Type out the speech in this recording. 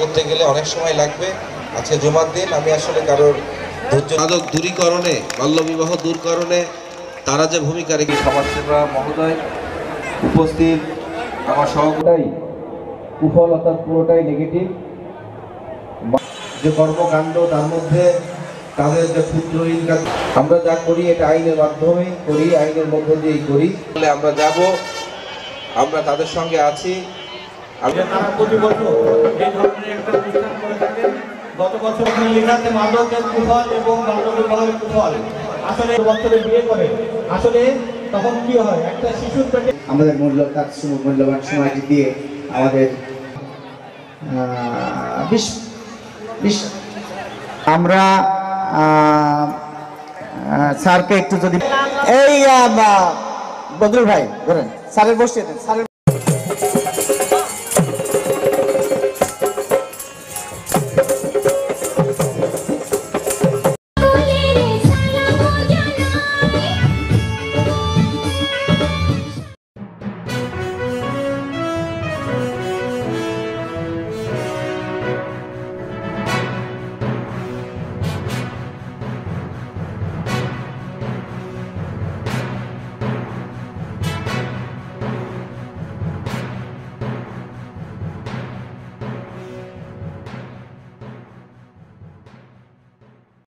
করতে গেলে অনেক সময় লাগবে। আজকে জুমার দিন আমি আসলে কারোর ধৈর্য মাদক দূরীকরণে, বাল্যবিবাহ দূরকরণে তারা যে ভূমিকা রেখে সমাজসেবা মহোদয় উপস্থিত, আমার সহযোগিতাই কুফল অর্থাৎ পুরোটাই নেগেটিভ। যে কর্মকাণ্ড তার মধ্যে তাদের যে ক্ষুদ্র ইনকাম আমরা যা করি এটা আইনের মাধ্যমেই করি, আইনের মধ্য দিয়েই করি। আমরা যাব, আমরা তাদের সঙ্গে আছি। তারা প্রতি বছর এই ধরনের একটা অনুষ্ঠান করে থাকেন। গত বছর লেখাতে মাদকের কুফল এবং বাল্যবিবাহের কুফল। আসলে বছরে বিয়ে করে আসলে তখন কি হয়, একটা শিশুর পেটে আমাদের মূল্যবান সময়টি দিয়ে আমাদের আমরা স্যারকে একটু যদি এই বদরুল ভাই ধরেন স্যারের বসিয়ে দেন স্যারের